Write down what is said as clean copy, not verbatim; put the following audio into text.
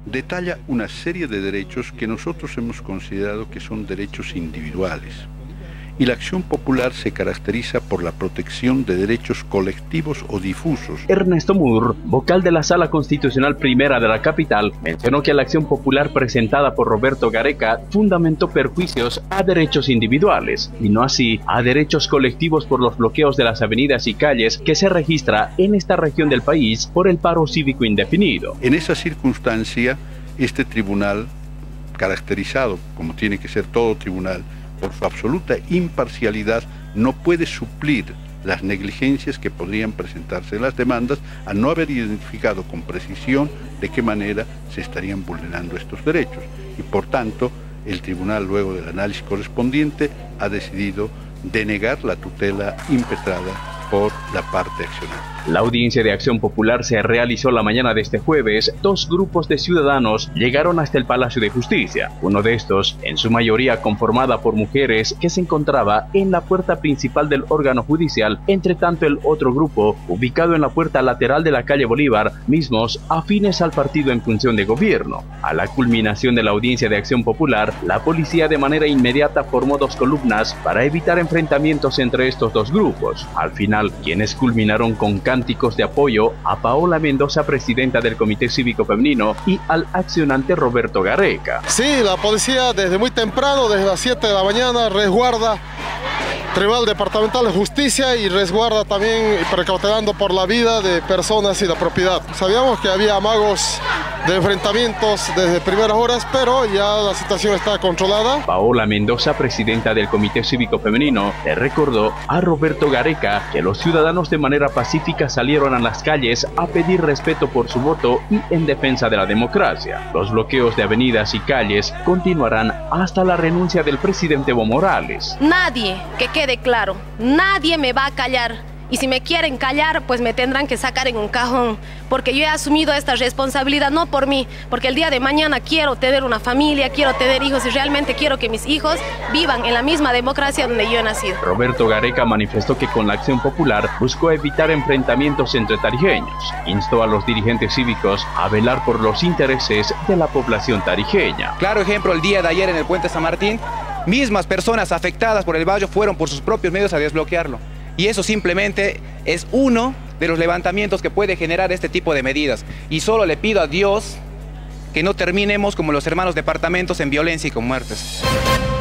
detalla una serie de derechos que nosotros hemos considerado que son derechos individuales. Y la acción popular se caracteriza por la protección de derechos colectivos o difusos. Ernesto Moore, vocal de la Sala Constitucional Primera de la capital, mencionó que la acción popular presentada por Roberto Gareca fundamentó perjuicios a derechos individuales, y no así a derechos colectivos por los bloqueos de las avenidas y calles que se registra en esta región del país por el paro cívico indefinido. En esa circunstancia, este tribunal, caracterizado como tiene que ser todo tribunal, por su absoluta imparcialidad, no puede suplir las negligencias que podrían presentarse en las demandas al no haber identificado con precisión de qué manera se estarían vulnerando estos derechos. Y por tanto, el tribunal, luego del análisis correspondiente, ha decidido denegar la tutela impetrada por la parte accionante. La audiencia de acción popular se realizó la mañana de este jueves. Dos grupos de ciudadanos llegaron hasta el Palacio de Justicia. Uno de estos, en su mayoría conformada por mujeres, que se encontraba en la puerta principal del órgano judicial. Entre tanto, el otro grupo, ubicado en la puerta lateral de la calle Bolívar, mismos afines al partido en función de gobierno. A la culminación de la audiencia de acción popular, la policía de manera inmediata formó dos columnas para evitar enfrentamientos entre estos dos grupos. Al final, quienes culminaron con cánticos de apoyo a Paola Mendoza, presidenta del Comité Cívico Femenino, y al accionante Roberto Gareca. Sí, la policía desde muy temprano, desde las 7 de la mañana, resguarda Tribunal Departamental de Justicia y resguarda también precautelando por la vida de personas y la propiedad. Sabíamos que había amagos de enfrentamientos desde primeras horas, pero ya la situación está controlada. Paola Mendoza, presidenta del Comité Cívico Femenino, le recordó a Roberto Gareca que los ciudadanos de manera pacífica salieron a las calles a pedir respeto por su voto y en defensa de la democracia. Los bloqueos de avenidas y calles continuarán hasta la renuncia del presidente Evo Morales. Nadie, que quede claro, nadie me va a callar. Y si me quieren callar, pues me tendrán que sacar en un cajón, porque yo he asumido esta responsabilidad no por mí, porque el día de mañana quiero tener una familia, quiero tener hijos y realmente quiero que mis hijos vivan en la misma democracia donde yo he nacido. Roberto Gareca manifestó que con la acción popular buscó evitar enfrentamientos entre tarijeños. Instó a los dirigentes cívicos a velar por los intereses de la población tarijeña. Claro ejemplo, el día de ayer en el Puente San Martín, mismas personas afectadas por el vallo fueron por sus propios medios a desbloquearlo. Y eso simplemente es uno de los levantamientos que puede generar este tipo de medidas. Y solo le pido a Dios que no terminemos como los hermanos departamentos en violencia y con muertes.